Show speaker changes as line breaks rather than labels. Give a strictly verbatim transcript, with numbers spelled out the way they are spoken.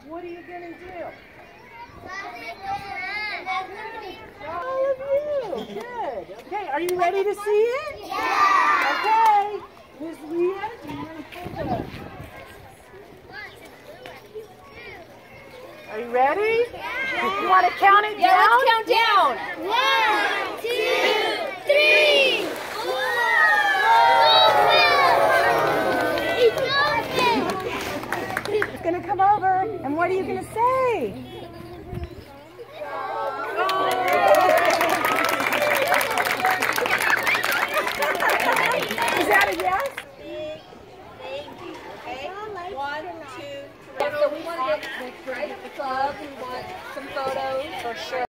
What are you going to do?
All of you.
Good. Okay, are you ready to see it? Yeah. Okay. Miss Leah, do you want to pull the... Are you ready? Yeah. You want to count it
Yeah,
down?
let's count down.
One, two, three.
It's going to come over, and what are you going to say?